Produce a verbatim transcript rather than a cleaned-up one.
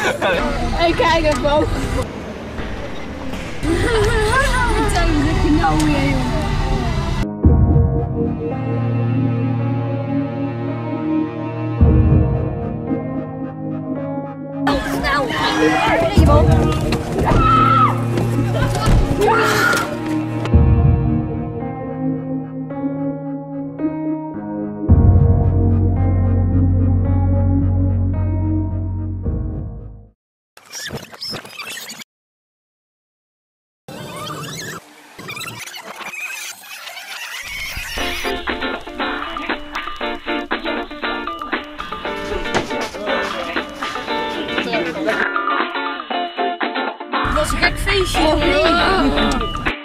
Hey, kijk even boven. Vertel me dat je nou weer, jongen. Snel! Het was een gek feestje. Oh, nee.